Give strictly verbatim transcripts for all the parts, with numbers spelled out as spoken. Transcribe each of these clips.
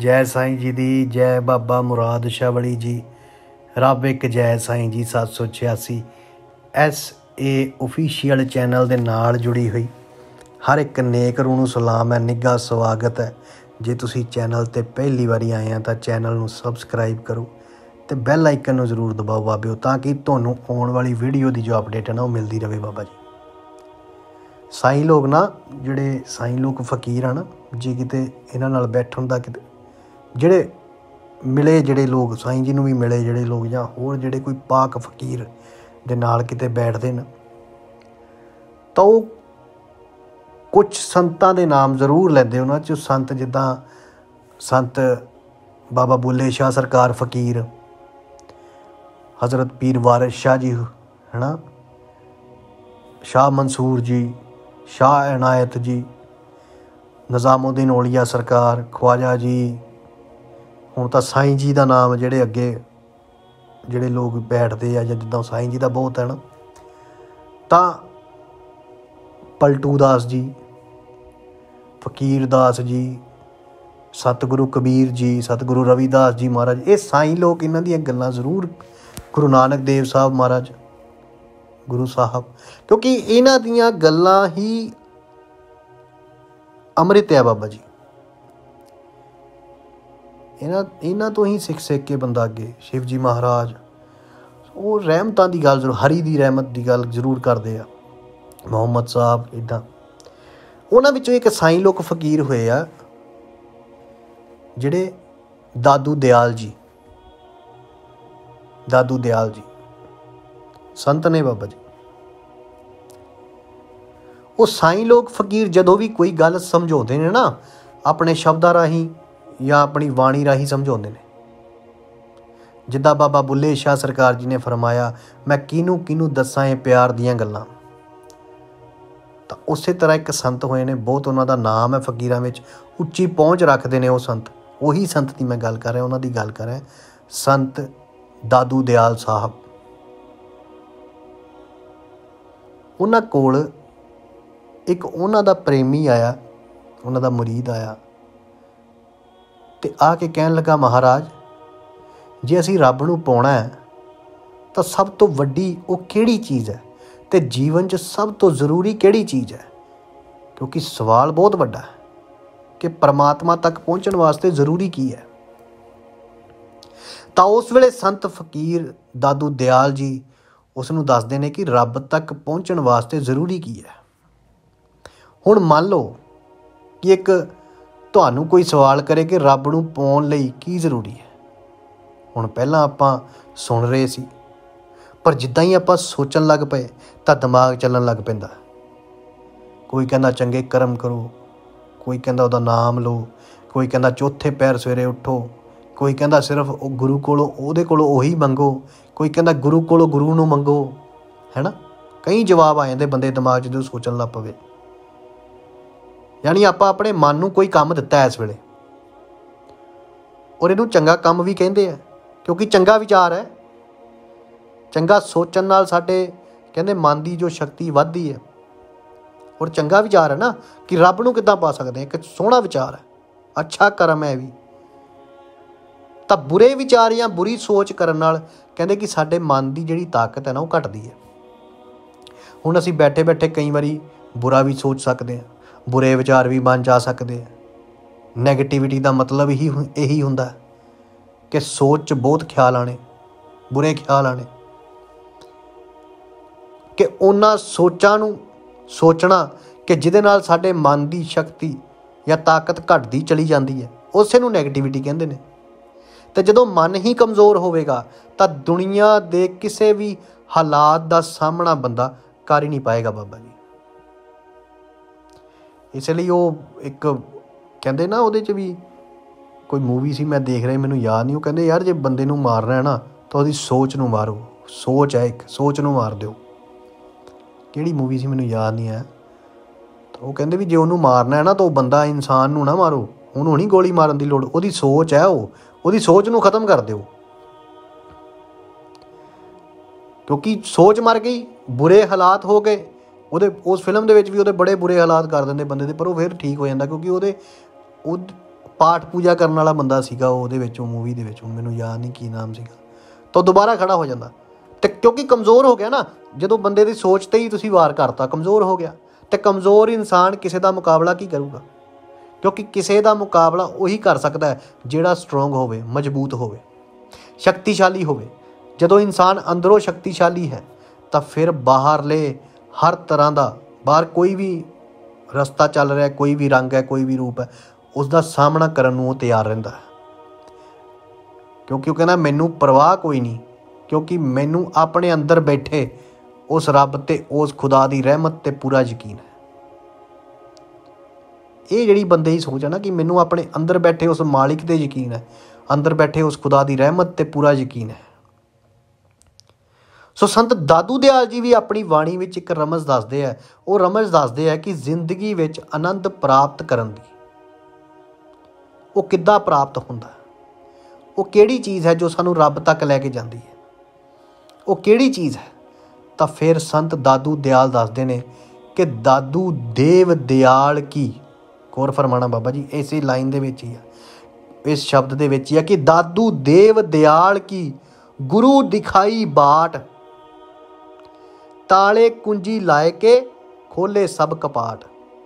जय साईं जी दी जय बाबा मुराद शाह वली जी। रब एक जय साईं जी सत्त सौ छियासी एस ए ऑफिशियल चैनल दे नाल जुड़ी हुई हर एक नेक रूह नूं सलाम है, निघा स्वागत है। जे तुसी चैनल ते पहली बारी आए हैं तो चैनल नूं सबसक्राइब करो तो बैल आइकन नूं जरूर दबाओ बाबिओ, ताकि तुहानूं आउण वाली वीडियो की जो अपडेट है ना वो मिलती रहे। बाबा जी साईं लोग ना जिहड़े साईं लोग फकीर हैं ना, जे किते इन्हां नाल बैठण दा किते जिहड़े मिले जिहड़े लोग साईं जी नूं भी मिले जिहड़े लोग जां होर जिहड़े कोई पाक फकीर दे नाल किते बैठदे न तां ओह कुछ संतां दे नाम जरूर लैंदे। उन्हां चों संत जिद्दां संत बाबा बुल्ले शाह सरकार फकीर, हज़रत पीर वारिस शाह जी है ना, शाह मंसूर जी, शाह इनायत जी, निज़ामुद्दीन औलिया सरकार, ख्वाजा जी, हुण तां साईं जी का नाम जिहड़े अगे जिहड़े लोग बैठते आ जां जिद्दां साईं जी का बहुत है ना, तां पलटू दास जी, फकीर दास जी, सतगुरु कबीर जी, सतगुरु रविदास जी महाराज, ये साईं लोग इन्हां दीयां गल्लां जरूर, गुरु नानक देव साहब महाराज गुरु साहब, क्योंकि इन्हां दीयां गल्लां ही अमृत है। बाबा जी इन्हां इन्हां तो ही सिख सिख के बंदा अगे शिव जी महाराज वो रहमतां दी गल जरूर, हरी दी रहमत दी गल जरूर करदे आ। मुहम्मद साहब इदां उन्हां विचों एक साईं लोग फकीर होए आ जिहड़े दादू दयाल जी, दादू दयाल जी संत ने बाबा जी। वो साईं लोग फकीर जदों भी कोई गल समझाउंदे ने ना अपने शब्दां राहीं या अपनी वाणी राहीं समझाउंदे ने। जिद्दां बाबा बुल्ले शाह सरकार जी ने फरमाया, मैं किनू किनू दस्सां ये प्यार दियां गल्लां, तां उसे तरह एक संत होए ने, बहुत उन्हां दा नाम है फकीरां विच, उच्ची पहुँच रखते हैं वो संत। उही संत की मैं गल कर रहा, उन्हां दी गल कर रहा, संत दादू दयाल साहब। उन्हां कोल एक उन्हां दा प्रेमी आया, उन्हां दा मुरीद आया ते आके कहन लगा, महाराज जे असीं रब नूं पाउणा है तां सब तो वड्डी वो किहड़ी चीज़ है ते जीवन च सब तो जरूरी किहड़ी चीज़ है, क्योंकि सवाल बहुत वड्डा है कि परमात्मा तक पहुँचण वास्ते जरूरी की है। तां उस वेले संत फकीर दादू दयाल जी उसनूं दसदे ने कि रब तक पहुँचण वास्ते जरूरी की है। हुण मान लो कि एक तुहानूं कोई सवाल करे कि रब नूं पाउण लई की जरूरी है। हुण पहलां आपां सुण रहे सी, पर जिद्दां ही आपां सोचण लग पए तां दिमाग चलण लग पैंदा। कोई कहंदा चंगे कर्म करो, कोई कहंदा उहदा नाम लो, कोई कहंदा चौथे पैर सवेरे उठो, कोई कहंदा सिर्फ गुरु कोलों उहदे कोलों ओही मंगो, कोई कहंदा गुरु कोलों गुरु नूं मंगो, है ना। कई जवाब आ जांदे बंदे दिमाग 'च जो सोचण लग पवे। यानी आपां अपने मन नूं कोई काम दित्ता है इस वेले, और इहनूं चंगा काम भी कहंदे आ, क्योंकि चंगा विचार है। चंगा सोचण नाल साडे कहंदे मन की जो शक्ति वधदी है, और चंगा विचार है ना कि रब नूं किद्दां पा सकदे हैं, एक सोहना विचार है, अच्छा कर्म है भी। तां बुरे विचार या बुरी सोच करन नाल कहंदे कि साडे मन की जिहड़ी ताकत है ना वो घटदी है। हुण असीं बैठे बैठे कई वारी बुरा भी सोच सकते हैं, बुरे विचार भी मन जा सकते हैं। नैगेटिविटी का मतलब ही यही हुंदा है कि सोच च बहुत ख्याल आने, बुरे ख्याल आने, कि उन्हां सोचां नूं सोचना कि जिहदे नाल साडे मन की शक्ति या ताकत घटदी चली जाती है, उसे नूं नैगेटिविटी कहंदे ने। ते जदों मन ही कमज़ोर होवेगा तां दुनिया दे किसी भी हालात का सामना बंदा कर ही नहीं पाएगा बाबा जी। इसलिए वो एक कहंदे ना, उहदे च भी कोई मूवी सी मैं देख रहा, मैनूं याद नहीं, वो कहंदे यार जे बंदे नूं मारना है ना तो उसदी सोच नूं मारो, सोच है एक, सोच नूं मार दिओ। किहड़ी मूवी सी मैनूं याद नहीं है, तो वो कहंदे भी जे उहनूं मारना है ना तो बंदा इंसान नूं ना मारो, उहनूं नहीं गोली मारन दी लोड़, उहदी सोच है, वो उहदी सोच नूं खत्म कर दिओ, क्योंकि सोच मर गई, बुरे हालात हो गए। ਉਹਦੇ उस फिल्म ਦੇ ਵਿੱਚ ਵੀ ਉਹਦੇ बड़े बुरे हालात कर देंगे बंदे ਦੇ, पर वो फिर ठीक हो जाता, क्योंकि ਉਹਦੇ ਪਾਠ ਪੂਜਾ ਕਰਨ ਵਾਲਾ ਬੰਦਾ ਸੀਗਾ ਉਹਦੇ ਵਿੱਚ, ਉਹ ਮੂਵੀ ਦੇ ਵਿੱਚ, ਮੈਨੂੰ ਯਾਦ ਨਹੀਂ ਕੀ ਨਾਮ ਸੀਗਾ, ਤਾਂ ਦੁਬਾਰਾ ਖੜਾ ਹੋ ਜਾਂਦਾ। ਅਤੇ ਕਿਉਂਕਿ ਕਮਜ਼ੋਰ ਹੋ ਗਿਆ ਨਾ, ਜਦੋਂ ਬੰਦੇ ਦੀ ਸੋਚ 'ਤੇ ਹੀ ਤੁਸੀਂ ਵਾਰ ਕਰਤਾ, ਕਮਜ਼ੋਰ ਹੋ ਗਿਆ। ਅਤੇ ਕਮਜ਼ੋਰ ਇਨਸਾਨ ਕਿਸੇ ਦਾ ਮੁਕਾਬਲਾ ਕੀ ਕਰੂਗਾ? ਕਿਉਂਕਿ ਕਿਸੇ ਦਾ ਮੁਕਾਬਲਾ ਉਹੀ ਕਰ ਸਕਦਾ ਹੈ ਜਿਹੜਾ ਸਟਰੋਂਗ ਹੋਵੇ, ਮਜ਼ਬੂਤ ਹੋਵੇ, ਸ਼ਕਤੀਸ਼ਾਲੀ ਹੋਵੇ। ਜਦੋਂ ਇਨਸਾਨ ਅੰਦਰੋਂ ਸ਼ਕਤੀਸ਼ਾਲੀ ਹੈ ਤਾਂ ਫਿਰ ਬਾਹਰਲੇ ਹਰ ਤਰ੍ਹਾਂ ਦਾ, ਬਾਹਰ ਕੋਈ ਵੀ ਰਸਤਾ ਚੱਲ ਰਿਹਾ, ਕੋਈ ਵੀ ਰੰਗ ਹੈ, ਕੋਈ ਵੀ ਰੂਪ ਹੈ, ਉਸ ਦਾ ਸਾਹਮਣਾ ਕਰਨ ਨੂੰ ਉਹ ਤਿਆਰ ਰਹਿੰਦਾ ਹੈ। ਕਿਉਂਕਿ ਉਹ ਕਹਿੰਦਾ ਮੈਨੂੰ ਪਰਵਾਹ ਕੋਈ ਨਹੀਂ, ਕਿਉਂਕਿ ਮੈਨੂੰ ਆਪਣੇ ਅੰਦਰ ਬੈਠੇ ਉਸ ਰੱਬ ਤੇ ਉਸ ਖੁਦਾ ਦੀ ਰਹਿਮਤ 'ਤੇ ਪੂਰਾ ਯਕੀਨ ਹੈ। ਇਹ ਜਿਹੜੀ ਬੰਦੇ ਦੀ ਸੋਚ ਹੈ ਨਾ ਕਿ ਮੈਨੂੰ ਆਪਣੇ ਅੰਦਰ ਬੈਠੇ ਉਸ ਮਾਲਿਕ 'ਤੇ ਯਕੀਨ ਹੈ, ਅੰਦਰ ਬੈਠੇ ਉਸ ਖੁਦਾ ਦੀ ਰਹਿਮਤ 'ਤੇ ਪੂਰਾ ਯਕੀਨ ਹੈ। ਸੋ ਸੰਤ ਦਾਦੂ ਦਿਆਲ ਜੀ ਵੀ ਆਪਣੀ ਬਾਣੀ ਵਿੱਚ ਇੱਕ ਰਮਜ਼ ਦੱਸਦੇ ਹੈ। ਉਹ ਰਮਜ਼ ਦੱਸਦੇ ਹੈ ਕਿ ਜ਼ਿੰਦਗੀ ਵਿੱਚ ਆਨੰਦ ਪ੍ਰਾਪਤ ਕਰਨ ਦੀ, ਉਹ ਕਿੱਦਾਂ ਪ੍ਰਾਪਤ ਹੁੰਦਾ, ਉਹ ਕਿਹੜੀ ਚੀਜ਼ ਹੈ ਜੋ ਸਾਨੂੰ ਰੱਬ ਤੱਕ ਲੈ ਕੇ ਜਾਂਦੀ ਹੈ, ਉਹ ਕਿਹੜੀ ਚੀਜ਼ ਹੈ? ਤਾਂ ਫਿਰ ਸੰਤ ਦਾਦੂ ਦਿਆਲ ਦੱਸਦੇ ਨੇ ਕਿ ਦਾਦੂ ਦੇਵ ਦਿਆਲ ਕੀ, ਗੌਰ ਫਰਮਾਣਾ ਬਾਬਾ ਜੀ, ਇਸੇ ਲਾਈਨ ਦੇ ਵਿੱਚ ਹੀ ਆ, ਇਸ ਸ਼ਬਦ ਦੇ ਵਿੱਚ ਹੀ ਆ ਕਿ ਦਾਦੂ ਦੇਵ ਦਿਆਲ ਕੀ ਗੁਰੂ ਦਿਖਾਈ ਬਾਟ, ਤਾਲੇ ਕੁੰਜੀ ਲਾਏ ਕੇ ਖੋਲੇ ਸਭ ਕਪਾਟ।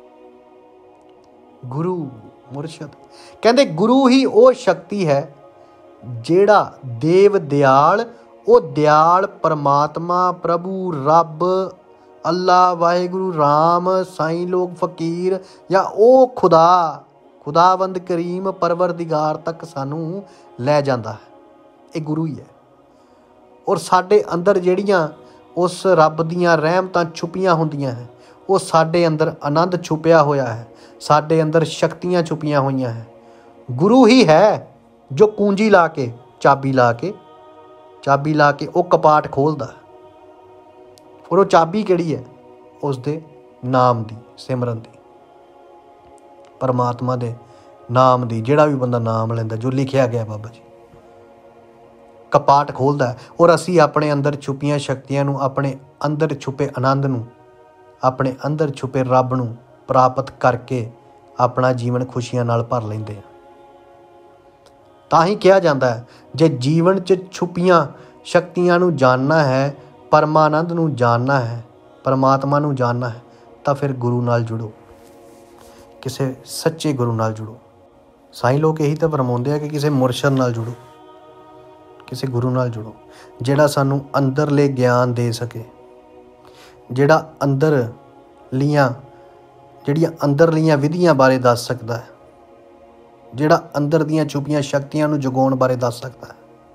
ਗੁਰੂ ਮੁਰਸ਼ਦ ਕਹਿੰਦੇ ਗੁਰੂ ਹੀ ਉਹ ਸ਼ਕਤੀ ਹੈ ਜਿਹੜਾ ਦੇਵ ਦਿਆਲ, ਉਹ ਦਿਆਲ ਪਰਮਾਤਮਾ, ਪ੍ਰਭੂ, ਰੱਬ, ਅੱਲਾ, ਵਾਹਿਗੁਰੂ, ਰਾਮ, ਸਾਈਂ ਲੋਕ, ਫਕੀਰ, ਜਾਂ ਉਹ ਖੁਦਾ, ਖੁਦਾਵੰਦ ਕਰੀਮ ਪਰਵਰਦਿਗਾਰ ਤੱਕ ਸਾਨੂੰ ਲੈ ਜਾਂਦਾ ਹੈ। ਇਹ ਗੁਰੂ ਹੀ ਹੈ। ਔਰ ਸਾਡੇ ਅੰਦਰ ਜਿਹੜੀਆਂ ਉਸ ਰੱਬ ਦੀਆਂ ਰਹਿਮਤਾਂ ਛੁਪੀਆਂ ਹੁੰਦੀਆਂ ਹੈ, ਉਹ ਸਾਡੇ ਅੰਦਰ ਆਨੰਦ ਛੁਪਿਆ ਹੋਇਆ ਹੈ, ਸਾਡੇ ਅੰਦਰ ਸ਼ਕਤੀਆਂ ਛੁਪੀਆਂ ਹੋਈਆਂ ਹੈ। ਗੁਰੂ ਹੀ ਹੈ ਜੋ ਕੁੰਜੀ ਲਾ ਕੇ, ਚਾਬੀ ਲਾ ਕੇ, ਚਾਬੀ ਲਾ ਕੇ ਉਹ ਕਪਾਟ ਖੋਲ੍ਹਦਾ। ਔਰ ਉਹ ਚਾਬੀ ਕਿਹੜੀ ਹੈ? ਉਸ ਦੇ ਨਾਮ ਦੀ, ਸਿਮਰਨ ਦੀ, ਪਰਮਾਤਮਾ ਦੇ ਨਾਮ ਦੀ। ਜਿਹੜਾ ਵੀ ਬੰਦਾ ਨਾਮ ਲੈਂਦਾ, ਜੋ ਲਿਖਿਆ ਗਿਆ ਬਾਬਾ ਜੀ, ਕਪਾਟ ਖੋਲ੍ਹਦਾ। ਔਰ ਅਸੀਂ ਆਪਣੇ ਅੰਦਰ ਛੁਪੀਆਂ ਸ਼ਕਤੀਆਂ ਨੂੰ, ਆਪਣੇ ਅੰਦਰ ਛੁਪੇ ਆਨੰਦ ਨੂੰ, ਆਪਣੇ ਅੰਦਰ ਛੁਪੇ ਰੱਬ ਨੂੰ ਪ੍ਰਾਪਤ ਕਰਕੇ ਆਪਣਾ ਜੀਵਨ ਖੁਸ਼ੀਆਂ ਨਾਲ ਭਰ ਲੈਂਦੇ ਹਾਂ। ਤਾਂ ਹੀ ਕਿਹਾ ਜਾਂਦਾ ਹੈ ਜੇ ਜੀਵਨ 'ਚ ਛੁਪੀਆਂ ਸ਼ਕਤੀਆਂ ਨੂੰ ਜਾਣਨਾ ਹੈ, ਪਰਮਾਨੰਦ ਨੂੰ ਜਾਣਨਾ ਹੈ, ਪਰਮਾਤਮਾ ਨੂੰ ਜਾਣਨਾ ਹੈ, ਤਾਂ ਫਿਰ ਗੁਰੂ ਨਾਲ ਜੁੜੋ, ਕਿਸੇ ਸੱਚੇ ਗੁਰੂ ਨਾਲ ਜੁੜੋ। ਸਾਈਂ ਲੋਕ ਇਹੀ ਤਾਂ ਫਰਮਾਉਂਦੇ ਆ ਕਿ ਕਿਸੇ ਮੁਰਸ਼ਦ ਨਾਲ ਜੁੜੋ, ਕਿਸੇ ਗੁਰੂ ਨਾਲ ਜੁੜੋ ਜਿਹੜਾ ਸਾਨੂੰ ਅੰਦਰਲੇ ਗਿਆਨ ਦੇ ਸਕੇ, ਜਿਹੜਾ ਅੰਦਰ ਲੀਆਂ ਜਿਹੜੀਆਂ ਅੰਦਰਲੀਆਂ ਵਿਧੀਆਂ ਬਾਰੇ ਦੱਸ ਸਕਦਾ ਹੈ, ਜਿਹੜਾ ਅੰਦਰ ਦੀਆਂ ਛੁਪੀਆਂ ਸ਼ਕਤੀਆਂ ਨੂੰ ਜਗਾਉਣ ਬਾਰੇ ਦੱਸ ਸਕਦਾ ਹੈ।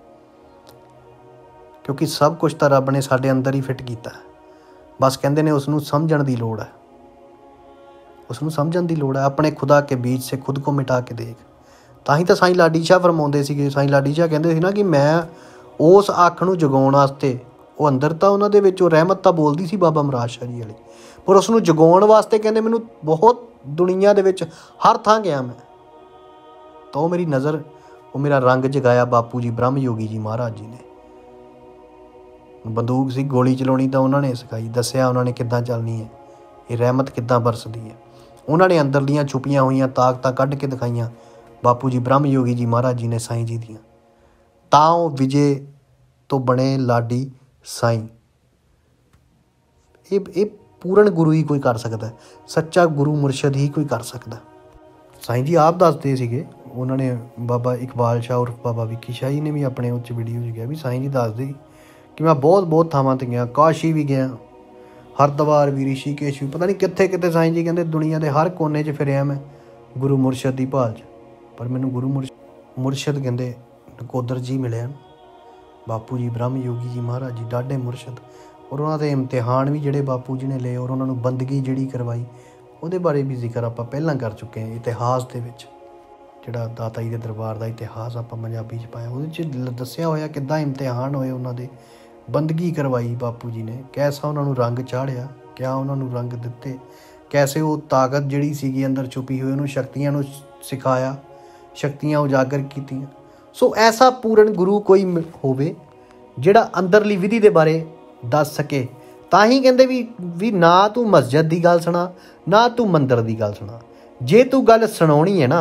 ਕਿਉਂਕਿ ਸਭ ਕੁਝ ਤਾਂ ਰੱਬ ਨੇ ਸਾਡੇ ਅੰਦਰ ਹੀ ਫਿੱਟ ਕੀਤਾ ਹੈ। ਬਸ ਕਹਿੰਦੇ ਨੇ ਉਸ ਨੂੰ ਸਮਝਣ ਦੀ ਲੋੜ ਹੈ, ਉਸ ਨੂੰ ਸਮਝਣ ਦੀ ਲੋੜ ਹੈ। ਆਪਣੇ ਖੁਦਾ ਕੇ ਬੀਚ ਸੇ ਖੁਦ ਕੋ ਮਿਟਾ ਕੇ ਦੇਖ। ਤਾਂ ਹੀ ਤਾਂ ਸਾਈਂ ਲਾਡੀ ਸ਼ਾਹ ਫਰਮਾਉਂਦੇ ਸੀਗੇ, ਸਾਈਂ ਲਾਡੀ ਸ਼ਾਹ ਕਹਿੰਦੇ ਸੀ ਨਾ ਕਿ ਮੈਂ ਉਸ ਅੱਖ ਨੂੰ ਜਗਾਉਣ ਵਾਸਤੇ, ਉਹ ਅੰਦਰ ਤਾਂ ਉਹਨਾਂ ਦੇ ਵਿੱਚ ਉਹ ਰਹਿਮਤ ਤਾਂ ਬੋਲਦੀ ਸੀ ਬਾਬਾ ਮਰਾਜ ਸ਼ਾਹ ਜੀ ਵਾਲੀ, ਪਰ ਉਸ ਨੂੰ ਜਗਾਉਣ ਵਾਸਤੇ ਕਹਿੰਦੇ ਮੈਨੂੰ ਬਹੁਤ ਦੁਨੀਆ ਦੇ ਵਿੱਚ ਹਰ ਥਾਂ ਗਿਆ ਮੈਂ, ਤਾਂ ਉਹ ਮੇਰੀ ਨਜ਼ਰ, ਉਹ ਮੇਰਾ ਰੰਗ ਜਗਾਇਆ ਬਾਪੂ ਜੀ ਬ੍ਰਹਮ ਯੋਗੀ ਜੀ ਮਹਾਰਾਜ ਜੀ ਨੇ। ਬੰਦੂਕ ਸੀ, ਗੋਲੀ ਚਲਾਉਣੀ ਤਾਂ ਉਹਨਾਂ ਨੇ ਸਿਖਾਈ, ਦੱਸਿਆ ਉਹਨਾਂ ਨੇ ਕਿੱਦਾਂ ਚੱਲਣੀ ਹੈ, ਇਹ ਰਹਿਮਤ ਕਿੱਦਾਂ ਬਰਸਦੀ ਹੈ। ਉਹਨਾਂ ਨੇ ਅੰਦਰਲੀਆਂ ਛੁਪੀਆਂ ਹੋਈਆਂ ਤਾਕਤਾਂ ਕੱਢ ਕੇ ਦਿਖਾਈਆਂ ਬਾਪੂ ਜੀ ਬ੍ਰਹਮ ਯੋਗੀ ਜੀ ਮਹਾਰਾਜ ਜੀ ਨੇ, ਸਾਈਂ ਜੀ ਦੀਆਂ। ਤਾਂ ਉਹ ਵਿਜੇ ਤੋਂ ਬਣੇ ਲਾਡੀ ਸਾਈਂ। ਇਹ ਇਹ ਪੂਰਨ ਗੁਰੂ ਹੀ ਕੋਈ ਕਰ ਸਕਦਾ, ਸੱਚਾ ਗੁਰੂ ਮੁਰਸ਼ਦ ਹੀ ਕੋਈ ਕਰ ਸਕਦਾ। ਸਾਈਂ ਜੀ ਆਪ ਦੱਸਦੇ ਸੀਗੇ, ਉਹਨਾਂ ਨੇ ਬਾਬਾ ਇਕਬਾਲ ਸ਼ਾਹ ਉਰਫ ਬਾਬਾ ਵਿੱਕੀ ਸ਼ਾਹ ਜੀ ਨੇ ਵੀ ਆਪਣੇ ਉੱਚ ਵੀਡੀਓ 'ਚ ਗਿਆ ਵੀ ਸਾਈਂ ਜੀ ਦੱਸਦੇ ਕਿ ਮੈਂ ਬਹੁਤ ਬਹੁਤ ਥਾਵਾਂ 'ਤੇ ਗਿਆ, ਕਾਸ਼ੀ ਵੀ ਗਿਆ, ਹਰਿਦੁਆਰ ਵੀ, ਰਿਸ਼ੀਕੇਸ਼ ਵੀ, ਪਤਾ ਨਹੀਂ ਕਿੱਥੇ ਕਿੱਥੇ। ਸਾਈਂ ਜੀ ਕਹਿੰਦੇ ਦੁਨੀਆ ਦੇ ਹਰ ਕੋਨੇ 'ਚ ਫਿਰਿਆ ਮੈਂ ਗੁਰੂ ਮੁਰਸ਼ਦ ਦੀ ਭਾਲ 'ਚ, ਪਰ ਮੈਨੂੰ ਗੁਰੂ ਮੁਰਸ਼ਦ ਮੁਰਸ਼ਦ ਕਹਿੰਦੇ ਨਕੋਦਰ ਜੀ ਮਿਲਿਆ, ਬਾਪੂ ਜੀ ਬ੍ਰਹਮ ਯੋਗੀ ਜੀ ਮਹਾਰਾਜ ਜੀ, ਡਾਢੇ ਮੁਰਸ਼ਦ। ਔਰ ਉਹਨਾਂ ਦੇ ਇਮਤਿਹਾਨ ਵੀ ਜਿਹੜੇ ਬਾਪੂ ਜੀ ਨੇ ਲਏ, ਔਰ ਉਹਨਾਂ ਨੂੰ ਬੰਦਗੀ ਜਿਹੜੀ ਕਰਵਾਈ, ਉਹਦੇ ਬਾਰੇ ਵੀ ਜ਼ਿਕਰ ਆਪਾਂ ਪਹਿਲਾਂ ਕਰ ਚੁੱਕੇ ਹਾਂ। ਇਤਿਹਾਸ ਦੇ ਵਿੱਚ ਜਿਹੜਾ ਦਾਤਾ ਜੀ ਦੇ ਦਰਬਾਰ ਦਾ ਇਤਿਹਾਸ ਆਪਾਂ ਪੰਜਾਬੀ 'ਚ ਪਾਇਆ, ਉਹਦੇ 'ਚ ਦੱਸਿਆ ਹੋਇਆ ਕਿੱਦਾਂ ਇਮਤਿਹਾਨ ਹੋਏ ਉਹਨਾਂ ਦੇ, ਬੰਦਗੀ ਕਰਵਾਈ ਬਾਪੂ ਜੀ ਨੇ, ਕੈਸਾ ਉਹਨਾਂ ਨੂੰ ਰੰਗ ਚਾੜਿਆ, ਕਿਆ ਉਹਨਾਂ ਨੂੰ ਰੰਗ ਦਿੱਤੇ, ਕੈਸੇ ਉਹ ਤਾਕਤ ਜਿਹੜੀ ਸੀਗੀ ਅੰਦਰ ਛੁਪੀ ਹੋਈ ਉਹਨੂੰ ਸ਼ਕਤੀਆਂ ਨੂੰ ਸਿਖਾਇਆ, ਸ਼ਕਤੀਆਂ ਉਜਾਗਰ ਕੀਤੀਆਂ। ਸੋ ਐਸਾ ਪੂਰਨ ਗੁਰੂ ਕੋਈ ਹੋਵੇ ਜਿਹੜਾ ਅੰਦਰਲੀ ਵਿਧੀ ਦੇ ਬਾਰੇ ਦੱਸ ਸਕੇ। ਤਾਂ ਹੀ ਕਹਿੰਦੇ ਵੀ ਵੀ ਨਾ ਤੂੰ ਮਸਜਿਦ ਦੀ ਗੱਲ ਸੁਣਾ, ਨਾ ਤੂੰ ਮੰਦਰ ਦੀ ਗੱਲ ਸੁਣਾ, ਜੇ ਤੂੰ ਗੱਲ ਸੁਣਾਉਣੀ ਹੈ ਨਾ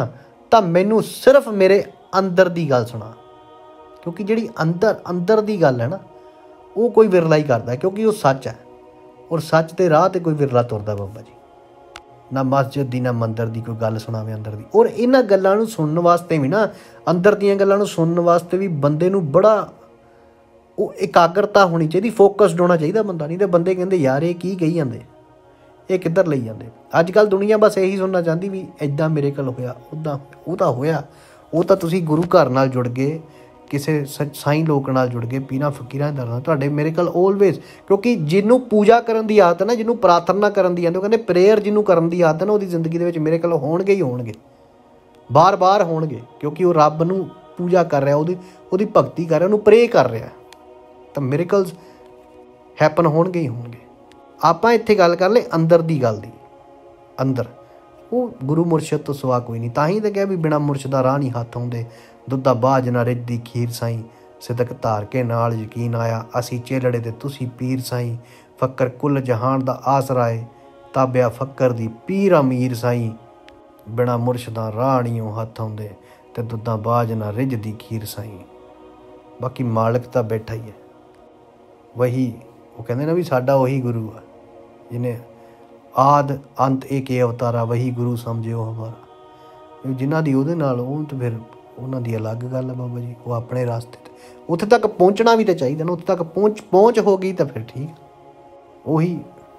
ਤਾਂ ਮੈਨੂੰ ਸਿਰਫ ਮੇਰੇ ਅੰਦਰ ਦੀ ਗੱਲ ਸੁਣਾ, ਕਿਉਂਕਿ ਜਿਹੜੀ ਅੰਦਰ ਅੰਦਰ ਦੀ ਗੱਲ ਹੈ ਨਾ, ਉਹ ਕੋਈ ਵਿਰਲਾ ਹੀ ਕਰਦਾ, ਕਿਉਂਕਿ ਉਹ ਸੱਚ ਹੈ। ਔਰ ਸੱਚ ਦੇ ਰਾਹ 'ਤੇ ਕੋਈ ਵਿਰਲਾ ਤੁਰਦਾ ਬਾਬਾ ਜੀ। ਨਾ ਮਸਜਿਦ ਦੀ ਨਾ ਮੰਦਰ ਦੀ ਕੋਈ ਗੱਲ ਸੁਣਾਵੇ ਅੰਦਰ ਦੀ। ਔਰ ਇਹਨਾਂ ਗੱਲਾਂ ਨੂੰ ਸੁਣਨ ਵਾਸਤੇ ਵੀ ਨਾ, ਅੰਦਰ ਦੀਆਂ ਗੱਲਾਂ ਨੂੰ ਸੁਣਨ ਵਾਸਤੇ ਵੀ ਬੰਦੇ ਨੂੰ ਬੜਾ ਉਹ ਇਕਾਗਰਤਾ ਹੋਣੀ ਚਾਹੀਦੀ, ਫੋਕਸਡ ਹੋਣਾ ਚਾਹੀਦਾ ਬੰਦਾ। ਨਹੀਂ ਤਾਂ ਬੰਦੇ ਕਹਿੰਦੇ ਯਾਰ ਇਹ ਕੀ ਕਹੀ ਜਾਂਦੇ, ਇਹ ਕਿੱਧਰ ਲਈ ਜਾਂਦੇ। ਅੱਜ ਕੱਲ੍ਹ ਦੁਨੀਆ ਬਸ ਇਹੀ ਸੁਣਨਾ ਚਾਹੁੰਦੀ ਵੀ ਇੱਦਾਂ ਮੇਰੇ ਕੋਲ ਹੋਇਆ, ਉੱਦਾਂ ਉਹ ਤਾਂ ਹੋਇਆ। ਉਹ ਤਾਂ ਤੁਸੀਂ ਗੁਰੂ ਘਰ ਨਾਲ ਜੁੜ ਗਏ, ਕਿਸੇ ਸ ਸਾਈਂ ਲੋਕ ਨਾਲ ਜੁੜ ਗਏ, ਪੀਰਾਂ ਫਕੀਰਾਂ ਦੇ ਨਾਲ ਤੁਹਾਡੇ ਮੇਰੇ ਕੋਲ ਆਲਵੇਜ਼। ਕਿਉਂਕਿ ਜਿਹਨੂੰ ਪੂਜਾ ਕਰਨ ਦੀ ਆਦਤ ਹੈ ਨਾ, ਜਿਹਨੂੰ ਪ੍ਰਾਰਥਨਾ ਕਰਨ ਦੀ ਆਦਤ, ਉਹ ਕਹਿੰਦੇ ਪ੍ਰੇਅਰ ਜਿਹਨੂੰ ਕਰਨ ਦੀ ਆਦਤ ਹੈ ਨਾ, ਉਹਦੀ ਜ਼ਿੰਦਗੀ ਦੇ ਵਿੱਚ ਮੇਰੇ ਕੋਲ ਹੋਣਗੇ ਹੀ ਹੋਣਗੇ, ਬਾਰ ਬਾਰ ਹੋਣਗੇ। ਕਿਉਂਕਿ ਉਹ ਰੱਬ ਨੂੰ ਪੂਜਾ ਕਰ ਰਿਹਾ, ਉਹਦੀ ਉਹਦੀ ਭਗਤੀ ਕਰ ਰਿਹਾ, ਉਹਨੂੰ ਪ੍ਰੇ ਕਰ ਰਿਹਾ, ਤਾਂ ਮਿਰੇਕਲਸ ਹੈਪਨ ਹੋਣਗੇ ਹੀ ਹੋਣਗੇ। ਆਪਾਂ ਇੱਥੇ ਗੱਲ ਕਰ ਲਏ ਅੰਦਰ ਦੀ ਗੱਲ ਦੀ। ਅੰਦਰ ਉਹ ਗੁਰੂ ਮੁਰਸ਼ਦ ਤੋਂ ਸਿਵਾ ਕੋਈ ਨਹੀਂ। ਤਾਂ ਹੀ ਤਾਂ ਕਿਹਾ ਵੀ ਬਿਨਾਂ ਮੁਰਸ਼ਦਾ ਰਾਹ ਨਹੀਂ ਹੱਥ ਆਉਂਦੇ। ਦੁੱਧਾ ਬਾਝ ਨਾ ਰਿੱਝਦੀ ਖੀਰ ਸਾਈਂ, ਸਿਦਕ ਧਾਰ ਕੇ ਨਾਲ ਯਕੀਨ ਆਇਆ। ਅਸੀਂ ਚੇਲੜੇ ਤੇ ਤੁਸੀਂ ਪੀਰ ਸਾਈਂ, ਫੱਕਰ ਕੁੱਲ ਜਹਾਨ ਦਾ ਆਸਰਾ ਏ, ਤਾਬਿਆ ਫੱਕਰ ਦੀ ਪੀਰ ਅਮੀਰ ਸਾਈਂ। ਬਿਨਾਂ ਮੁਰਸ਼ਦਾਂ ਰਾਹ ਨਹੀਂ ਉਹ ਹੱਥ ਆਉਂਦੇ, ਤੇ ਦੁੱਧਾਂ ਬਾਝ ਨਾ ਰਿੱਝਦੀ ਖੀਰ ਸਾਈਂ। ਬਾਕੀ ਮਾਲਕ ਤਾਂ ਬੈਠਾ ਹੀ ਹੈ, ਵਹੀ ਉਹ ਕਹਿੰਦੇ ਨਾ ਵੀ ਸਾਡਾ ਉਹੀ ਗੁਰੂ ਆ ਜਿਹਨੇ ਆਦ ਅੰਤ ਇੱਕ ਇਹ ਅਵਤਾਰਾ, ਵਹੀ ਗੁਰੂ ਸਮਝਿਓ ਹਮਾਰਾ। ਜਿਨ੍ਹਾਂ ਦੀ ਉਹਦੇ ਨਾਲ, ਉਹ ਤਾਂ ਫਿਰ ਉਹਨਾਂ ਦੀ ਅਲੱਗ ਗੱਲ ਹੈ ਬਾਬਾ ਜੀ। ਉਹ ਆਪਣੇ ਰਾਸਤੇ 'ਤੇ ਉੱਥੇ ਤੱਕ ਪਹੁੰਚਣਾ ਵੀ ਤਾਂ ਚਾਹੀਦਾ ਨਾ। ਉੱਥੇ ਤੱਕ ਪਹੁੰਚ ਪਹੁੰਚ ਹੋ ਗਈ ਤਾਂ ਫਿਰ ਠੀਕ। ਉਹੀ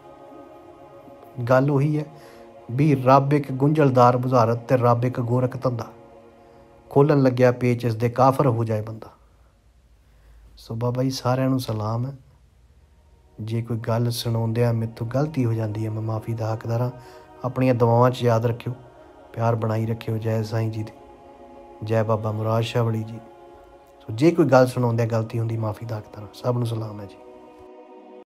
ਗੱਲ ਉਹੀ ਹੈ ਵੀ ਰੱਬ ਇੱਕ ਗੁੰਝਲਦਾਰ ਬੁਝਾਰਤ ਤੇ ਰੱਬ ਇੱਕ ਗੋਰਖ ਧੰਦਾ, ਖੋਲ੍ਹਣ ਲੱਗਿਆ ਪੇਚ ਇਸ ਦੇ ਕਾਫਰ ਹੋ ਜਾਏ ਬੰਦਾ। ਸੋ ਬਾਬਾ ਜੀ ਸਾਰਿਆਂ ਨੂੰ ਸਲਾਮ ਹੈ। ਜੇ ਕੋਈ ਗੱਲ ਸੁਣਾਉਂਦਿਆਂ ਮੈਥੋਂ ਗਲਤੀ ਹੋ ਜਾਂਦੀ ਹੈ, ਮੈਂ ਮਾफ़ੀ ਦਾ ਹੱਕਦਾਰ ਹਾਂ। ਆਪਣੀਆਂ ਦੁਆਵਾਂ 'ਚ ਯਾਦ ਰੱਖਿਓ, ਪਿਆਰ ਬਣਾਈ ਰੱਖਿਓ। ਜੈ ਸਾਈਂ ਜੀ ਦੀ, ਜੈ ਬਾਬਾ ਮੁਰਾਦ ਸ਼ਾਹ ਵਾਲੀ ਜੀ। ਸੋ ਜੇ ਕੋਈ ਗੱਲ ਸੁਣਾਉਂਦਿਆਂ ਗਲਤੀ ਹੁੰਦੀ, ਮਾफ़ੀ ਦਾ ਹੱਕਦਾਰ ਹਾਂ। ਸਭ ਨੂੰ ਸਲਾਮ ਹੈ ਜੀ।